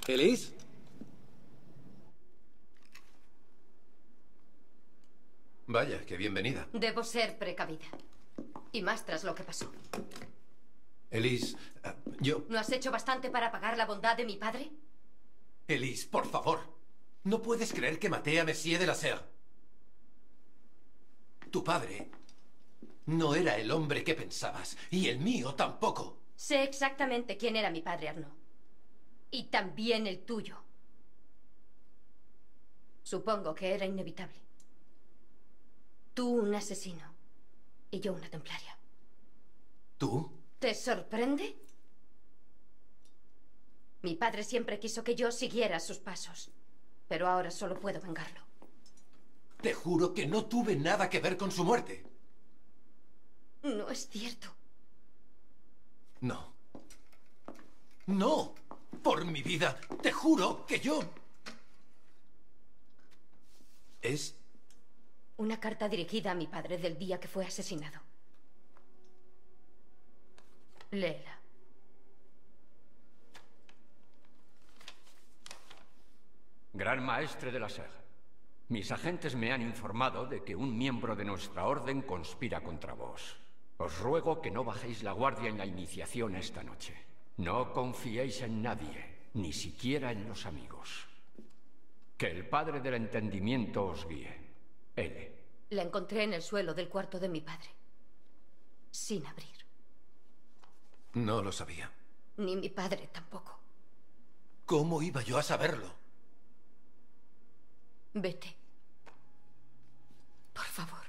¿Elise? Vaya, qué bienvenida. Debo ser precavida. Y más tras lo que pasó. Elise, yo... ¿No has hecho bastante para pagar la bondad de mi padre? Elise, por favor. No puedes creer que maté a Monsieur de la Serre. Tu padre no era el hombre que pensabas. Y el mío tampoco. Sé exactamente quién era mi padre, Arnaud. Y también el tuyo. Supongo que era inevitable. Tú un asesino. Y yo una templaria. ¿Tú? ¿Te sorprende? Mi padre siempre quiso que yo siguiera sus pasos. Pero ahora solo puedo vengarlo. Te juro que no tuve nada que ver con su muerte. No es cierto. No. No. Por mi vida, te juro que yo... Es... Una carta dirigida a mi padre del día que fue asesinado. Léela. Gran maestre de la Serre, mis agentes me han informado de que un miembro de nuestra orden conspira contra vos. Os ruego que no bajéis la guardia en la iniciación esta noche. No confiéis en nadie, ni siquiera en los amigos. Que el padre del entendimiento os guíe. L. La encontré en el suelo del cuarto de mi padre. Sin abrir. No lo sabía. Ni mi padre tampoco. ¿Cómo iba yo a saberlo? Vete. Por favor.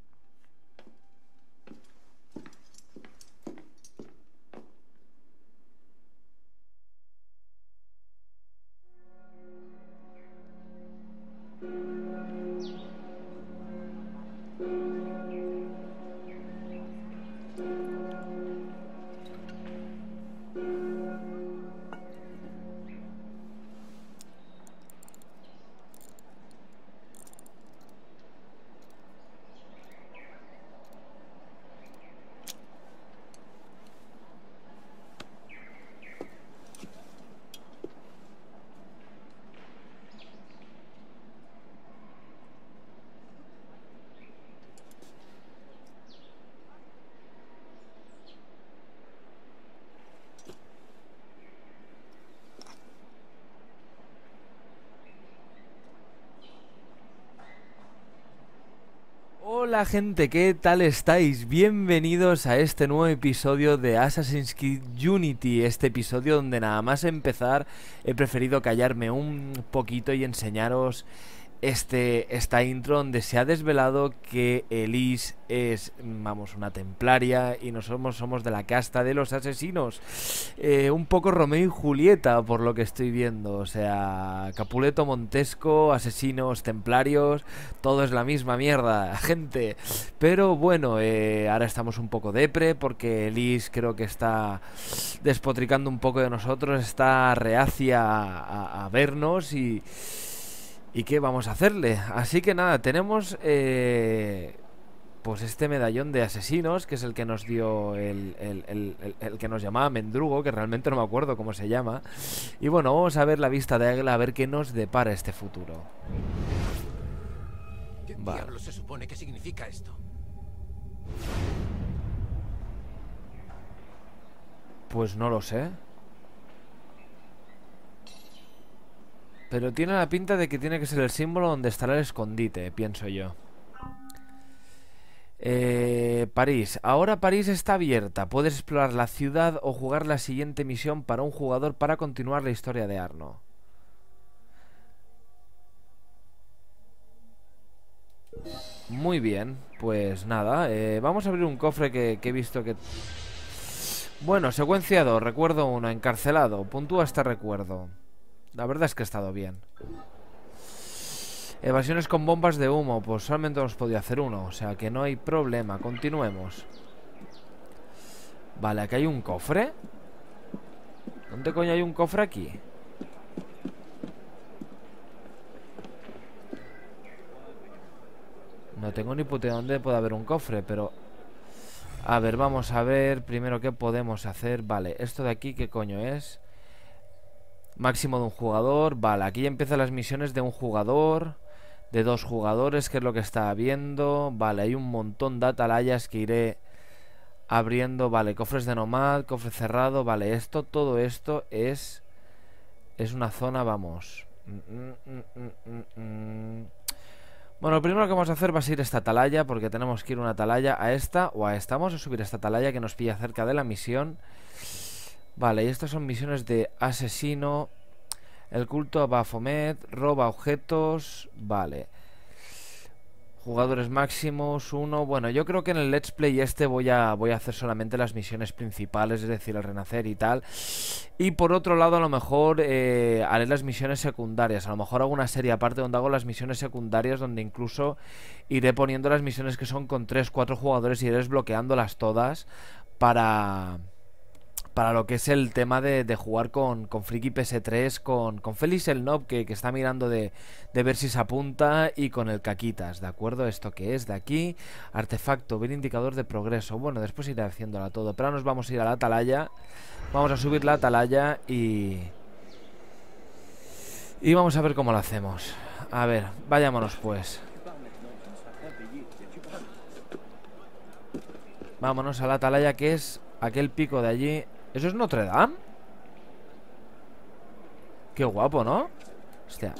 Hola gente, ¿qué tal estáis? Bienvenidos a este nuevo episodio de Assassin's Creed Unity. Este episodio donde nada más empezar he preferido callarme un poquito y enseñaros esta intro donde se ha desvelado que Elise es, vamos, una templaria y nosotros somos de la casta de los asesinos. Un poco Romeo y Julieta por lo que estoy viendo, o sea, Capuleto, Montesco, asesinos, templarios, todo es la misma mierda, gente. Pero bueno, ahora estamos un poco depre porque Elise creo que está despotricando un poco de nosotros, está reacia a vernos y qué vamos a hacerle. Así que nada, tenemos pues este medallón de asesinos, que es el que nos dio el que nos llamaba Mendrugo, que realmente no me acuerdo cómo se llama. Y bueno, vamos a ver la vista de águila, a ver qué nos depara este futuro. ¿Qué diablo se supone que significa esto? Pues no lo sé. Pero tiene la pinta de que tiene que ser el símbolo donde estará el escondite, pienso yo. París. Ahora París está abierta. Puedes explorar la ciudad o jugar la siguiente misión para un jugador para continuar la historia de Arnaud. Muy bien, pues nada, vamos a abrir un cofre que he visto que... Bueno, secuenciado, recuerdo 1, encarcelado. Puntúa este recuerdo. La verdad es que ha estado bien. Evasiones con bombas de humo. Pues solamente hemos podido hacer uno, o sea que no hay problema. Continuemos. Vale, aquí hay un cofre. ¿Dónde coño hay un cofre aquí? No tengo ni puta idea dónde puede haber un cofre, pero... A ver, vamos a ver primero qué podemos hacer. Vale, esto de aquí, ¿qué coño es? Máximo de un jugador. Vale, aquí ya empiezan las misiones de un jugador, de 2 jugadores, que es lo que está viendo. Vale, hay un montón de atalayas que iré abriendo. Vale, cofres de nomad, cofre cerrado. Vale, esto, todo esto es una zona, vamos. Bueno, lo primero que vamos a hacer va a ser esta atalaya, porque tenemos que ir una atalaya a esta o a esta. Vamos a subir esta atalaya que nos pilla cerca de la misión. Vale, y estas son misiones de asesino. El culto a Baphomet, roba objetos. Vale. Jugadores máximos, 1. Bueno, yo creo que en el Let's Play voy a hacer solamente las misiones principales, es decir, el renacer y tal. Y por otro lado, a lo mejor haré las misiones secundarias. A lo mejor hago una serie aparte donde hago las misiones secundarias, donde incluso iré poniendo las misiones que son con 3, 4 jugadores y iré desbloqueándolas todas para lo que es el tema de jugar con Friki PS3, con Félix el Nob, que está mirando de ver si se apunta, y con el Caquitas, ¿de acuerdo? Esto que es de aquí, artefacto, ver indicador de progreso. Bueno, después iré haciéndola todo, pero ahora nos vamos a ir a la atalaya. Vamos a subir la atalaya y vamos a ver cómo lo hacemos. A ver, vayámonos pues. Vámonos a la atalaya, que es aquel pico de allí. ¿Eso es Notre Dame? Qué guapo, ¿no? Hostia.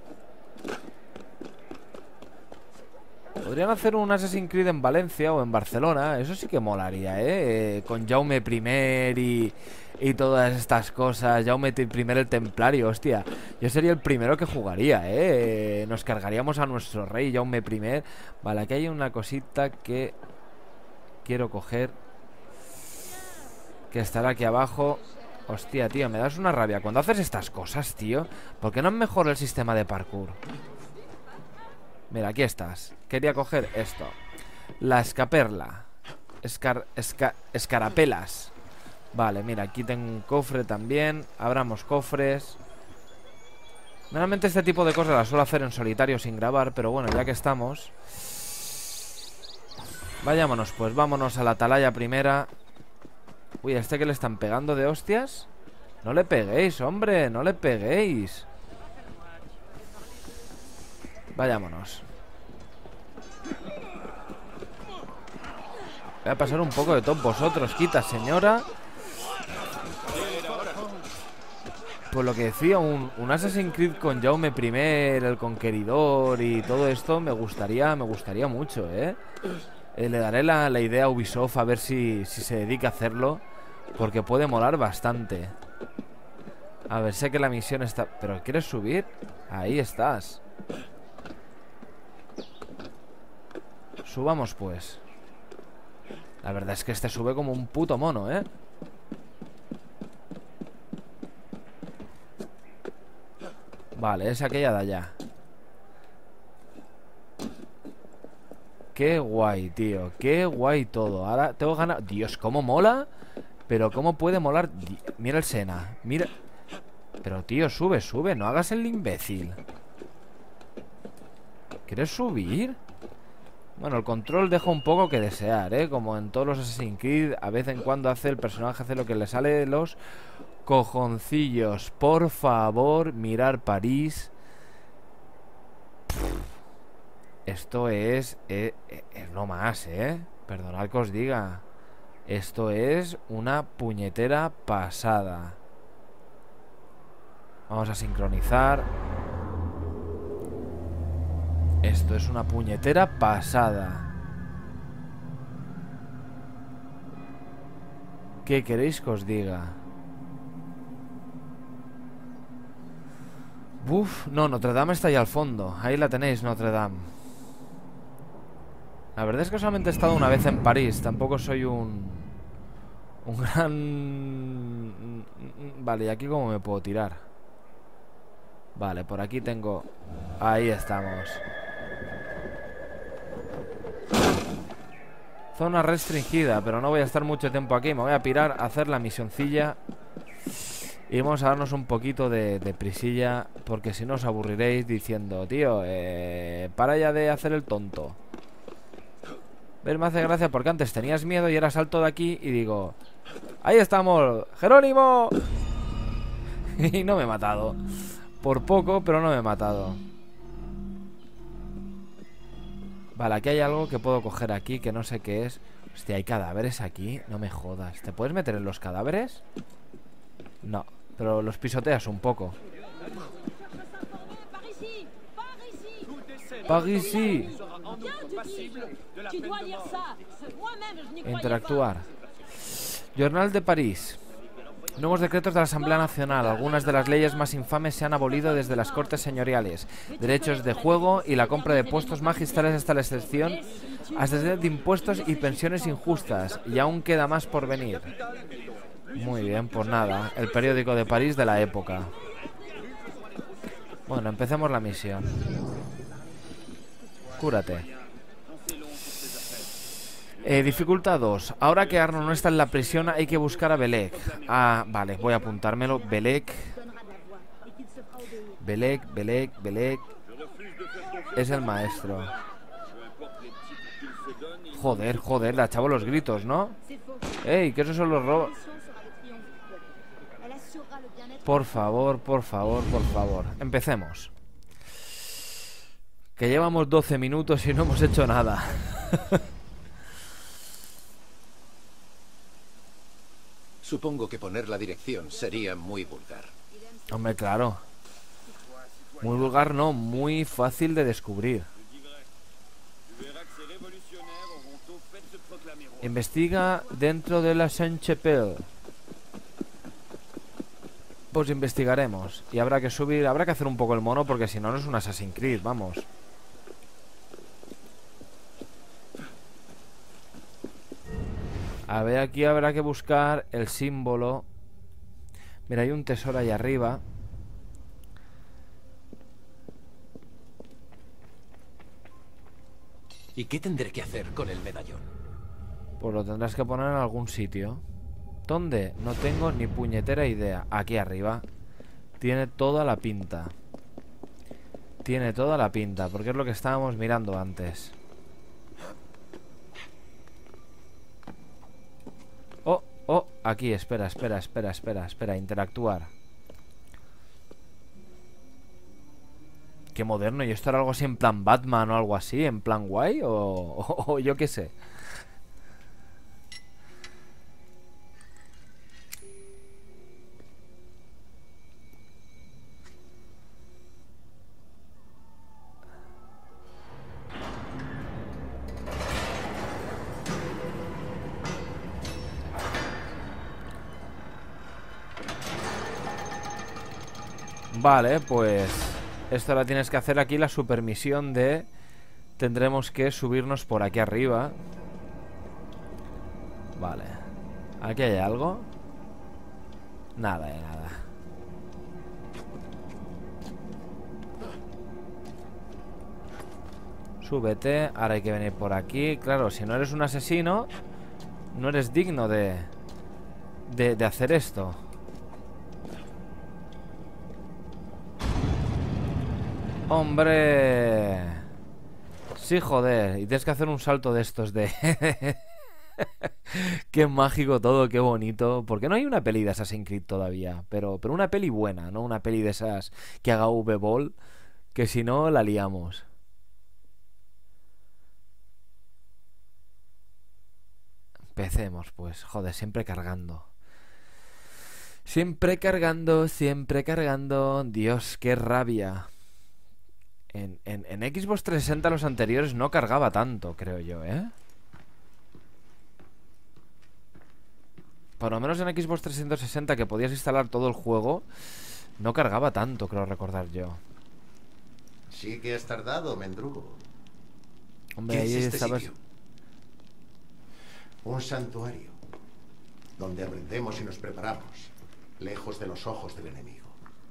Podrían hacer un Assassin's Creed en Valencia o en Barcelona. Eso sí que molaría, ¿eh? Con Jaume I y todas estas cosas. Jaume I el Templario, hostia. Yo sería el primero que jugaría, ¿eh? Nos cargaríamos a nuestro rey Jaume I. Vale, aquí hay una cosita que quiero coger, que estará aquí abajo. Hostia, tío, me das una rabia cuando haces estas cosas, tío. ¿Por qué no mejora el sistema de parkour? Mira, aquí estás. Quería coger esto. La escaperla. Escarapelas. Vale, mira, aquí tengo un cofre también. Abramos cofres. Normalmente este tipo de cosas las suelo hacer en solitario sin grabar, pero bueno, ya que estamos, vayámonos pues, vámonos a la atalaya primera. Uy, ¿a este que le están pegando de hostias? No le peguéis, hombre, no le peguéis. Vayámonos. Voy a pasar un poco de top vosotros, quita, señora. Pues lo que decía, un Assassin's Creed con Jaume I, el Conqueridor y todo esto me gustaría mucho, ¿eh? Le daré la idea a Ubisoft a ver si se dedica a hacerlo, porque puede molar bastante. A ver, sé que la misión está... ¿Pero quieres subir? Ahí estás. Subamos pues. La verdad es que este sube como un puto mono, ¿eh? Vale, es aquella de allá. Qué guay, tío. Qué guay todo. Ahora tengo ganas... Dios, cómo mola. Pero cómo puede molar. Mira el Sena. Mira... Pero tío, sube, sube. No hagas el imbécil. ¿Quieres subir? Bueno, el control deja un poco que desear, ¿eh? Como en todos los Assassin's Creed, a vez en cuando el personaje hace lo que le sale de los cojoncillos. Por favor, mirar París. Esto es lo más, ¿eh? Perdonad que os diga. Esto es una puñetera pasada. Vamos a sincronizar. Esto es una puñetera pasada. ¿Qué queréis que os diga? Uf, no, Notre Dame está ahí al fondo. Ahí la tenéis, Notre Dame. La verdad es que solamente he estado una vez en París. Tampoco soy un gran... Vale, ¿y aquí cómo me puedo tirar? Vale, por aquí tengo... Ahí estamos. Zona restringida, pero no voy a estar mucho tiempo aquí. Me voy a pirar a hacer la misioncilla. Y vamos a darnos un poquito de prisilla, porque si no os aburriréis diciendo: tío, para ya de hacer el tonto. ¿Ves? Me hace gracia porque antes tenías miedo y era salto de aquí y digo: ahí estamos, Jerónimo. Y no me he matado. Por poco, pero no me he matado. Vale, aquí hay algo que puedo coger aquí, que no sé qué es. Hostia, hay cadáveres aquí. No me jodas. ¿Te puedes meter en los cadáveres? No, pero los pisoteas un poco. Par ici. Interactuar. Journal de París. Nuevos decretos de la Asamblea Nacional. Algunas de las leyes más infames se han abolido desde las Cortes Señoriales. Derechos de juego y la compra de puestos magistrales hasta la excepción de impuestos y pensiones injustas. Y aún queda más por venir. Muy bien, pues nada. El periódico de París de la época. Bueno, empecemos la misión. Cúrate. Dificultad 2. Ahora que Arno no está en la prisión, hay que buscar a Belek. Ah, vale, voy a apuntármelo. Belek. Belek. Es el maestro. Joder, la chavo los gritos, ¿no? ¡Ey! Que esos son los robos. Por favor. Empecemos. Que llevamos 12 minutos y no hemos hecho nada. Supongo que poner la dirección sería muy vulgar. Hombre, claro. Muy vulgar no, muy fácil de descubrir. Investiga dentro de la Saint-Chapelle. Pues investigaremos. Y habrá que subir, habrá que hacer un poco el mono, porque si no, no es un Assassin's Creed, vamos. A ver, aquí habrá que buscar el símbolo. Mira, hay un tesoro ahí arriba. ¿Y qué tendré que hacer con el medallón? Pues lo tendrás que poner en algún sitio. ¿Dónde? No tengo ni puñetera idea. Aquí arriba. Tiene toda la pinta. Tiene toda la pinta, porque es lo que estábamos mirando antes. Oh, aquí, espera, interactuar. Qué moderno, ¿y esto era algo así en plan Batman o algo así? ¿En plan guay? O yo qué sé. Vale, pues esto la tienes que hacer aquí, la supermisión de... Tendremos que subirnos por aquí arriba. Vale. ¿Aquí hay algo? Nada de nada. Súbete, ahora hay que venir por aquí. Claro, si no eres un asesino, no eres digno de hacer esto. ¡Hombre! Sí, joder. Y tienes que hacer un salto de estos de... Qué mágico todo, qué bonito. ¿Por qué no hay una peli de Assassin's Creed todavía? Pero una peli buena, ¿no? Una peli de esas que haga V-Ball, que si no, la liamos. Empecemos, pues. Joder, siempre cargando. Siempre cargando. Dios, qué rabia. En Xbox 360 los anteriores no cargaba tanto, creo yo, ¿eh? Por lo menos en Xbox 360, que podías instalar todo el juego, no cargaba tanto, creo recordar yo. Sí que has tardado, Mendrugo. Hombre, ¿Qué ahí es este estabas... sitio? Un santuario donde aprendemos y nos preparamos, lejos de los ojos del enemigo.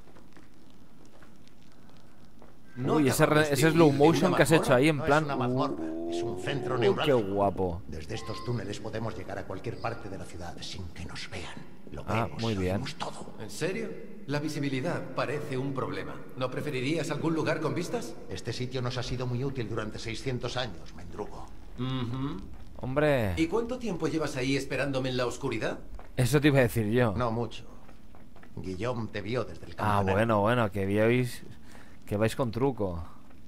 No Uy, ese slow motion que has hecho ahí en plan... Es una mazmorra, es un centro qué neurálgico. guapo. Desde estos túneles podemos llegar a cualquier parte de la ciudad sin que nos vean. Lo Ah, vemos, muy lo bien. vemos todo. ¿En serio? La visibilidad parece un problema. ¿No preferirías algún lugar con vistas? Este sitio nos ha sido muy útil durante 600 años, Mendrugo. Hombre, ¿Y cuánto tiempo llevas ahí esperándome en la oscuridad? eso te iba a decir yo. No mucho. Guillaume te vio desde el Ah, campanario. bueno, que veis que vais con truco.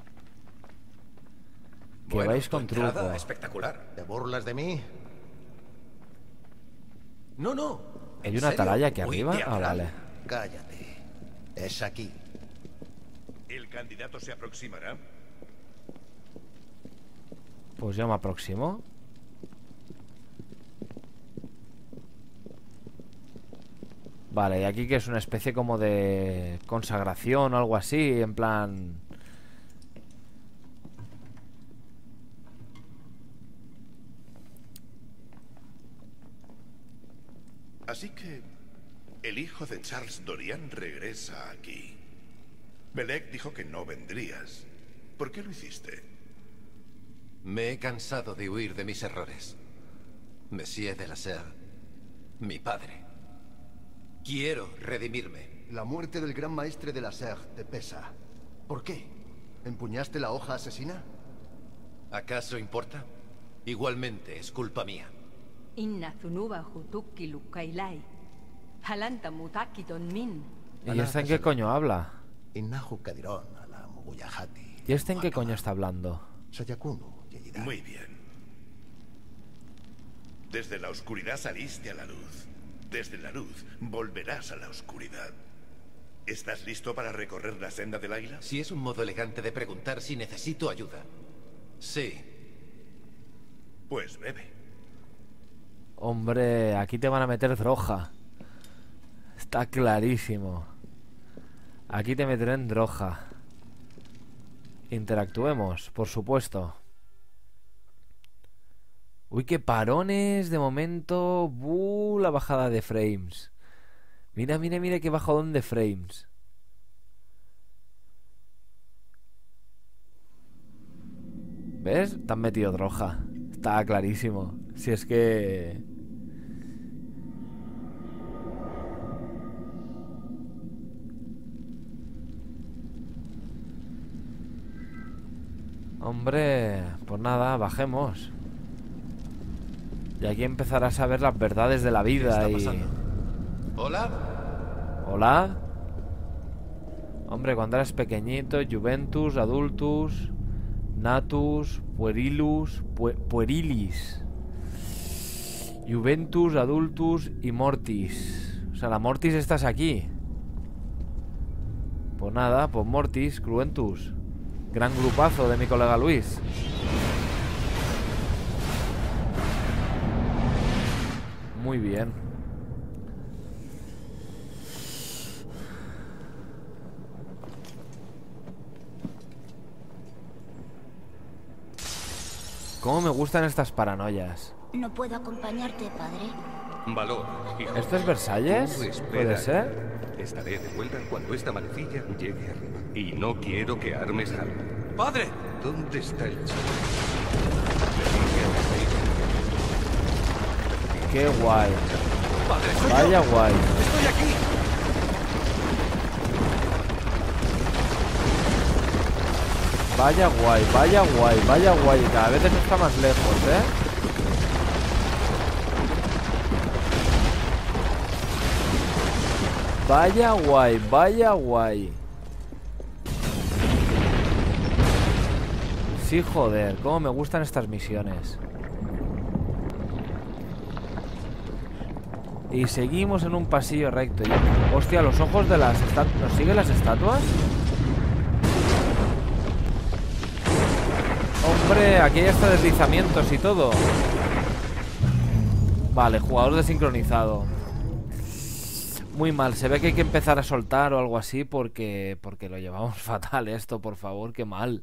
Que Bueno, vais tu con entrada, truco. espectacular. ¿Te burlas de mí? No, no. ¿Hay ¿En una serio? atalaya aquí Muy arriba? Ah, teatral. vale. Cállate. Es aquí. ¿El candidato se aproximará? Pues yo me aproximo. Vale, y aquí que es una especie como de consagración o algo así, en plan... Así que el hijo de Charles Dorian regresa aquí. Belek dijo que no vendrías. ¿Por qué lo hiciste? Me he cansado de huir de mis errores. Monsieur de la Serre, mi padre. Quiero redimirme. La muerte del gran maestre de la Serre te pesa. ¿Por qué? ¿Empuñaste la hoja asesina? ¿Acaso importa? Igualmente es culpa mía. Inna zunuba hutukki lukailai. Halanta mutakidon min. ¿Y este en qué coño habla? Innahu Kadirón a la Muguyahati. ¿Y este en qué coño está hablando? Sayakunu, Yeyida. Muy bien. Desde la oscuridad saliste a la luz. Desde la luz volverás a la oscuridad. ¿Estás listo para recorrer la senda del águila? Si es un modo elegante de preguntar si necesito ayuda. Sí. Pues bebe. Hombre, aquí te van a meter droga. Está clarísimo. Aquí te meteré en droga. Interactuemos, por supuesto. Uy, qué parones de momento. La bajada de frames. Mira, mira, mira qué bajadón de frames. ¿Ves? Te han metido droga. Está clarísimo. Si es que... Hombre, pues nada, bajemos. Y aquí empezarás a ver las verdades de la ¿Qué vida está y... pasando? ¿Hola? ¿Hola? Hombre, cuando eras pequeñito, Juventus, Adultus, Natus, Puerilus, Puerilis, Juventus, Adultus y Mortis. O sea, la Mortis estás aquí. Pues nada, pues Mortis, Cruentus. Gran grupazo de mi colega Luis. Muy bien. ¿Cómo me gustan estas paranoias? No puedo acompañarte, padre. Valor, hijo. ¿Esto es Versalles? Tú espera ¿Puede aquí. ser? Estaré de vuelta cuando esta manecilla llegue arriba. Y no quiero que armes algo. ¡Padre! ¿Dónde está el chico? Le dije a Mercedes. Qué guay. ¡Padre, soy Vaya yo! guay. ¡Estoy aquí! Vaya guay, vaya guay, vaya guay. Cada vez está más lejos, ¿eh? Vaya guay, vaya guay. Sí, joder, cómo me gustan estas misiones. Y seguimos en un pasillo recto. Hostia, los ojos de las estatuas. ¿Nos siguen las estatuas? Hombre, aquí hay hasta deslizamientos y todo. Vale, jugador desincronizado. Muy mal, se ve que hay que empezar a soltar o algo así porque lo llevamos fatal esto, por favor, qué mal.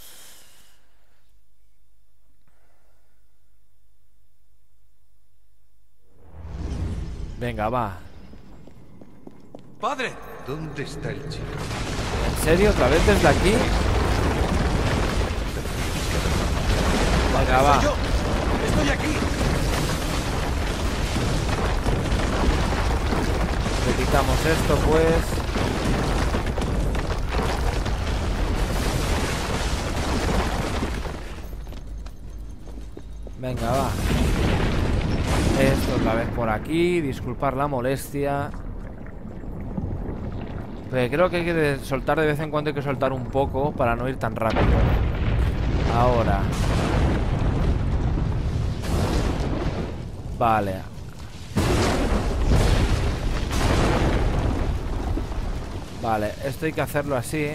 Venga, va. ¡Padre! ¿Dónde está el chico? ¿En serio? ¿Otra vez desde aquí? Venga, va. ¡Soy yo! ¡Estoy aquí! Le quitamos esto, pues. Venga, va. Esto otra vez por aquí. Disculpar la molestia. Pero creo que hay que soltar de vez en cuando, hay que soltar un poco para no ir tan rápido. Ahora. Vale. Vale, esto hay que hacerlo así.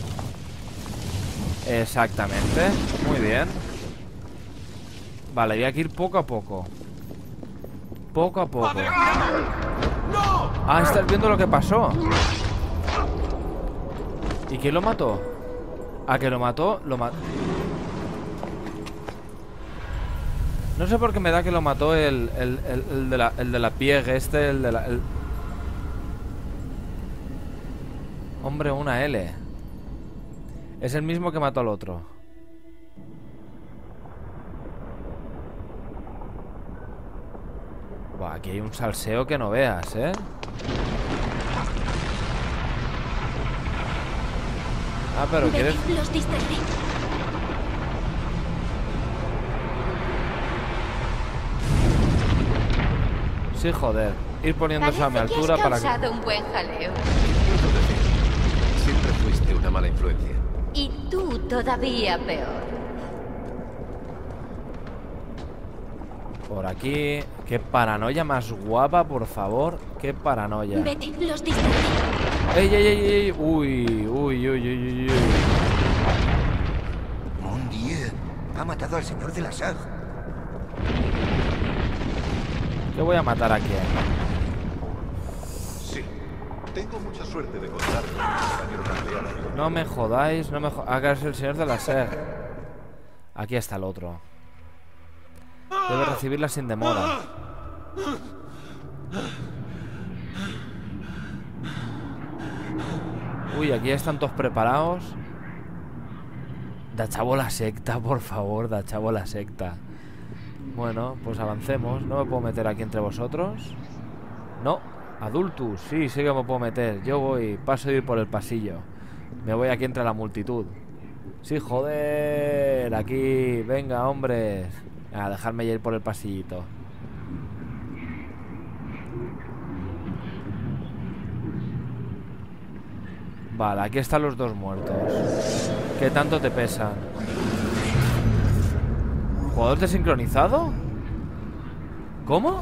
Exactamente. Muy bien. Vale, hay que ir poco a poco. Poco a poco. Ah, estás viendo lo que pasó. ¿Y quién lo mató? ¿A que lo mató? Lo mató. No sé por qué me da que lo mató el de la piegue. El de la... Hombre, una L. Es el mismo que mató al otro. Buah, aquí hay un salseo que no veas, ¿eh? Ah, pero quieres... Los distraeré. Sí, joder. Ir poniéndose a mi Parece que altura has para que... causado un buen jaleo. Siempre fuiste una mala influencia. Y tú todavía peor. Por aquí... Qué paranoia más guapa, por favor. Qué paranoia. Vete, los distraeré. ¡Ey, ey, ey, ey! Uy, uy, uy, uy, uy. Mon Dieu, ha matado al señor de la SAG. ¿Qué voy a matar aquí? Sí. Tengo mucha suerte de contar con un compañero de aldeano. No me jodáis, no me jodáis. Acá es el señor de la SER. Aquí está el otro. Debe recibirla sin demora. Uy, aquí están todos preparados. Da chavo la secta, por favor, da chavo la secta. Bueno, pues avancemos. ¿No me puedo meter aquí entre vosotros? No, adultus, sí, sí que me puedo meter. Yo voy, paso de ir por el pasillo. Me voy aquí entre la multitud. Sí, joder, aquí, venga, hombres. A dejarme ir por el pasillito. Vale, aquí están los dos muertos. ¿Qué tanto te pesan? ¿Jugador desincronizado? ¿Cómo?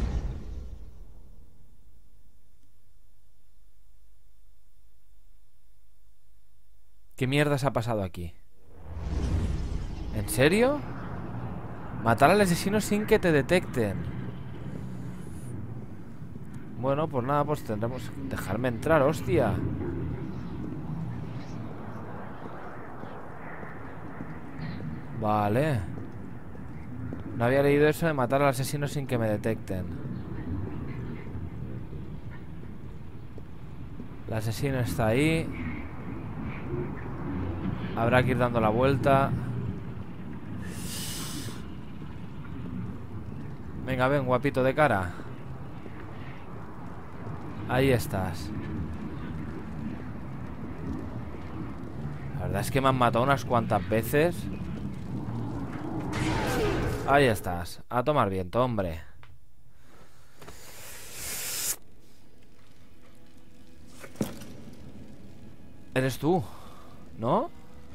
¿Qué mierda se ha pasado aquí? ¿En serio? Matar al asesino sin que te detecten. Bueno, pues nada, pues tendremos que dejarme entrar, hostia. Vale. No había leído eso de matar al asesino sin que me detecten. El asesino está ahí. Habrá que ir dando la vuelta. Venga, ven, guapito de cara. Ahí estás. La verdad es que me han matado unas cuantas veces. Ahí estás. A tomar viento, hombre. Eres tú, ¿no?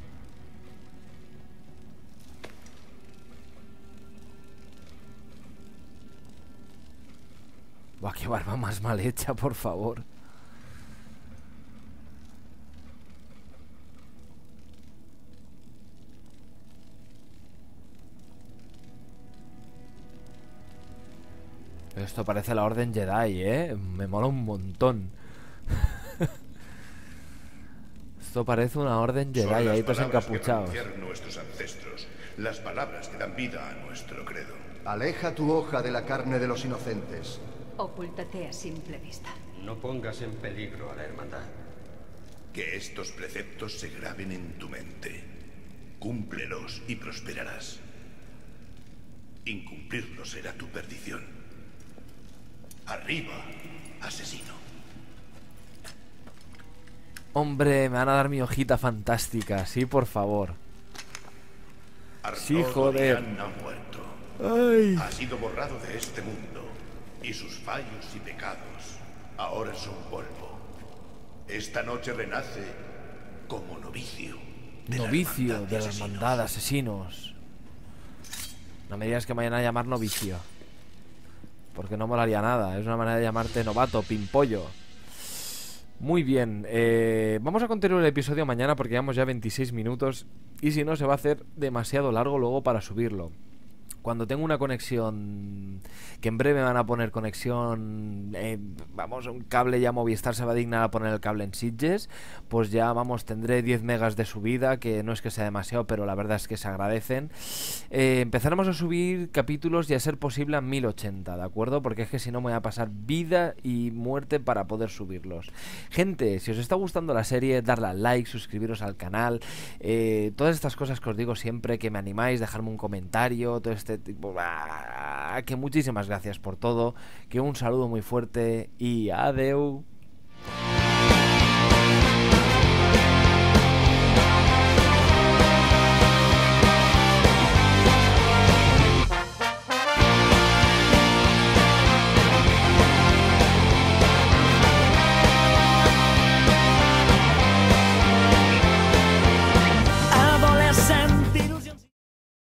Buah, qué barba más mal hecha, por favor. Esto parece la Orden Jedi, ¿eh? Me mola un montón. Esto parece una Orden Jedi, ahí todos encapuchados. Nuestros ancestros, las palabras que dan vida a nuestro credo. Aleja tu hoja de la carne de los inocentes. Ocúltate a simple vista. No pongas en peligro a la hermandad. Que estos preceptos se graben en tu mente. Cúmplelos y prosperarás. Incumplirlos será tu perdición. Arriba, asesino. Hombre, me van a dar mi hojita fantástica. Sí, por favor. Sí, joder. Ha muerto. Ay. Ha sido borrado de este mundo. Y sus fallos y pecados ahora son polvo. esta noche renace como novicio. Novicio de la hermandad de asesinos. No me digas que me vayan a llamar novicio, porque no molaría nada. Es una manera de llamarte novato, pimpollo. Muy bien, vamos a continuar el episodio mañana porque llevamos ya 26 minutos y si no se va a hacer demasiado largo luego para subirlo. Cuando tengo una conexión, que en breve van a poner conexión, vamos, un cable ya Movistar se va a dignar a poner el cable en Sitges, pues ya, vamos, tendré 10 megas de subida, que no es que sea demasiado, pero la verdad es que se agradecen. Empezaremos a subir capítulos y a ser posible a 1080, ¿de acuerdo? Porque es que si no me voy a pasar vida y muerte para poder subirlos. Gente, si os está gustando la serie, darle al like, suscribiros al canal, todas estas cosas que os digo siempre, que me animáis, dejarme un comentario, todo este tipo, que muchísimas gracias por todo, que un saludo muy fuerte y adeu.